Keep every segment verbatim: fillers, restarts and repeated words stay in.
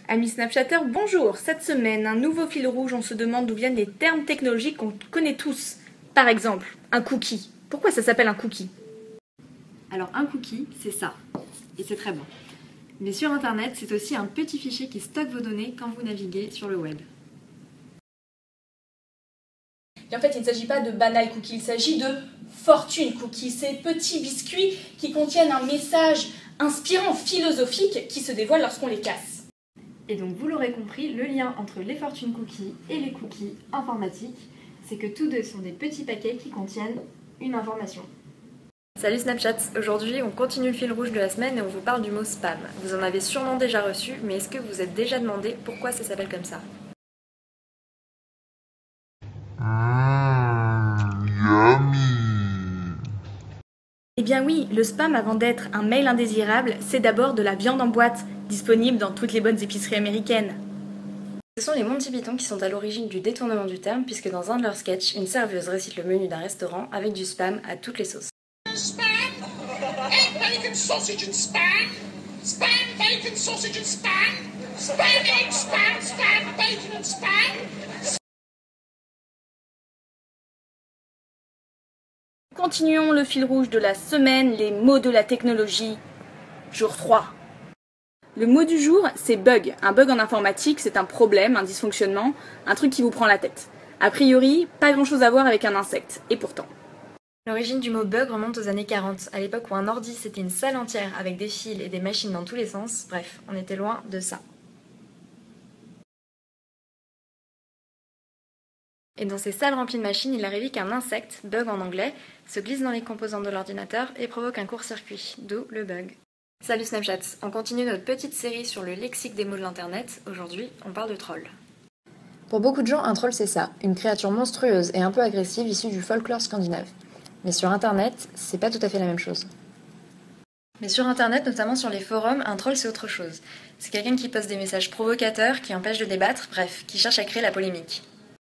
Amis Snapchatters, bonjour. Cette semaine, un nouveau fil rouge, on se demande d'où viennent les termes technologiques qu'on connaît tous. Par exemple, un cookie. Pourquoi ça s'appelle un cookie? Alors un cookie, c'est ça. Et c'est très bon. Mais sur Internet, c'est aussi un petit fichier qui stocke vos données quand vous naviguez sur le web. Et en fait, il ne s'agit pas de banal cookies, il s'agit de fortune cookies. Ces petits biscuits qui contiennent un message inspirant, philosophique, qui se dévoile lorsqu'on les casse. Et donc vous l'aurez compris, le lien entre les fortune cookies et les cookies informatiques, c'est que tous deux sont des petits paquets qui contiennent une information. Salut Snapchat, aujourd'hui on continue le fil rouge de la semaine et on vous parle du mot spam. Vous en avez sûrement déjà reçu, mais est-ce que vous vous êtes déjà demandé pourquoi ça s'appelle comme ça? Eh bien oui, le spam avant d'être un mail indésirable, c'est d'abord de la viande en boîte, disponible dans toutes les bonnes épiceries américaines. Ce sont les Monty Python qui sont à l'origine du détournement du terme, puisque dans un de leurs sketchs, une serveuse récite le menu d'un restaurant avec du spam à toutes les sauces. Spam, egg, bacon, sausage and spam. Spam, bacon, sausage and spam. Spam, egg, spam, spam, bacon and spam. Continuons le fil rouge de la semaine, les mots de la technologie. Jour trois. Le mot du jour, c'est bug. Un bug en informatique, c'est un problème, un dysfonctionnement, un truc qui vous prend la tête. A priori, pas grand chose à voir avec un insecte, et pourtant. L'origine du mot bug remonte aux années quarante, à l'époque où un ordi c'était une salle entière avec des fils et des machines dans tous les sens. Bref, on était loin de ça. Et dans ces salles remplies de machines, il arrive qu'un insecte, bug en anglais, se glisse dans les composants de l'ordinateur et provoque un court-circuit, d'où le bug. Salut Snapchat, on continue notre petite série sur le lexique des mots de l'internet. Aujourd'hui, on parle de troll. Pour beaucoup de gens, un troll c'est ça, une créature monstrueuse et un peu agressive issue du folklore scandinave. Mais sur internet, c'est pas tout à fait la même chose. Mais sur internet, notamment sur les forums, un troll c'est autre chose. C'est quelqu'un qui poste des messages provocateurs, qui empêche de débattre, bref, qui cherche à créer la polémique.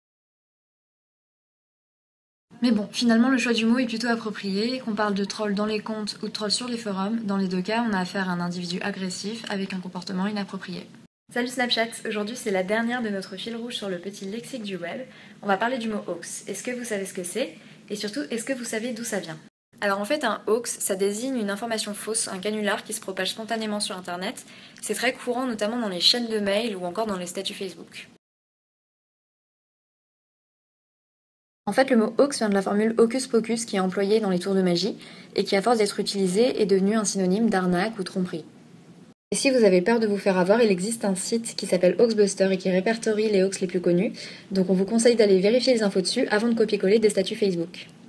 Mais bon, finalement le choix du mot est plutôt approprié, qu'on parle de troll dans les comptes ou de troll sur les forums, dans les deux cas on a affaire à un individu agressif avec un comportement inapproprié. Salut Snapchat, aujourd'hui c'est la dernière de notre fil rouge sur le petit lexique du web. On va parler du mot hoax. Est-ce que vous savez ce que c'est? Et surtout, est-ce que vous savez d'où ça vient? Alors en fait un hoax, ça désigne une information fausse, un canular qui se propage spontanément sur internet. C'est très courant notamment dans les chaînes de mail ou encore dans les statuts Facebook. En fait, le mot hoax vient de la formule hocus pocus qui est employée dans les tours de magie et qui, à force d'être utilisée, est devenu un synonyme d'arnaque ou tromperie. Et si vous avez peur de vous faire avoir, il existe un site qui s'appelle Hoaxbuster et qui répertorie les hoax les plus connus, donc on vous conseille d'aller vérifier les infos dessus avant de copier-coller des statuts Facebook.